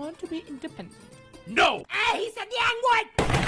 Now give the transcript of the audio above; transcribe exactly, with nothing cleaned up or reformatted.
want to be independent. No! Ah, he said, young one!